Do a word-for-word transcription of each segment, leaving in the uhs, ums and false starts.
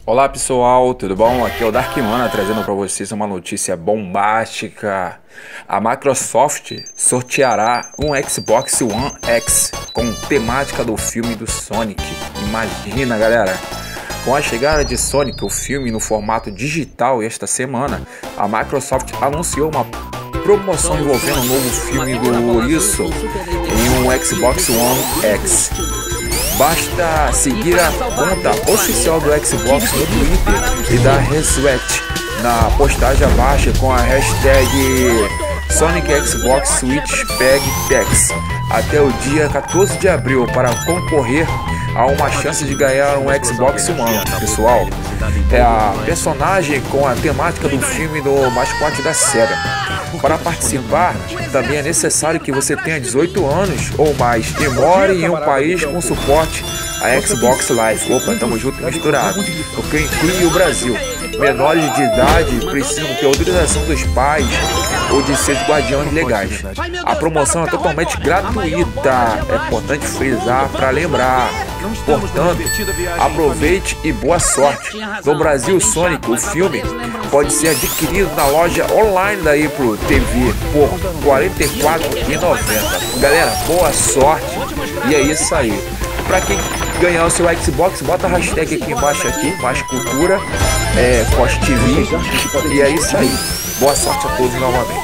Olá pessoal, tudo bom? Aqui é o Dark Mana trazendo para vocês uma notícia bombástica. A Microsoft sorteará um Xbox One X com temática do filme do Sonic. Imagina, galera! Com a chegada de Sonic, o filme no formato digital esta semana, a Microsoft anunciou uma promoção envolvendo o novo filme do Ouriço em um Xbox One X. Basta seguir a conta oficial do Xbox no Twitter e dar retweet na postagem abaixo com a hashtag Sonic Xbox Switch Peg Tex até o dia quatorze de abril para concorrer a uma chance de ganhar um Xbox One. Pessoal, é a personagem com a temática do filme do mascote da SEGA. Para participar, também é necessário que você tenha dezoito anos ou mais e more em um país com suporte a Xbox Live. Opa, tamo junto misturado, porque inclui o Brasil. Menores de idade precisam ter autorização dos pais ou de seus guardiões legais. A promoção é totalmente gratuita, é importante frisar para lembrar. Portanto, aproveite e boa sorte. No Brasil, Sonic, o filme, pode ser adquirido na loja online da Ipro T V por quarenta e quatro reais e noventa centavos. Galera, boa sorte e é isso aí. Para quem ganhar o seu Xbox, bota a hashtag aqui embaixo, aqui, mais cultura, é, Cost T V, e é isso aí. Boa sorte a todos novamente.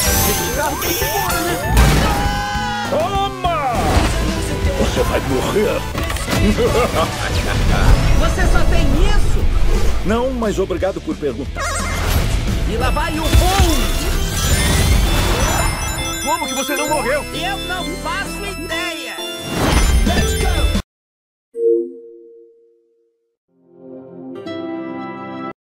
Toma! Você vai morrer. Você só tem isso? Não, mas obrigado por perguntar. E lá vai o voo! Como que você não morreu? Eu não faço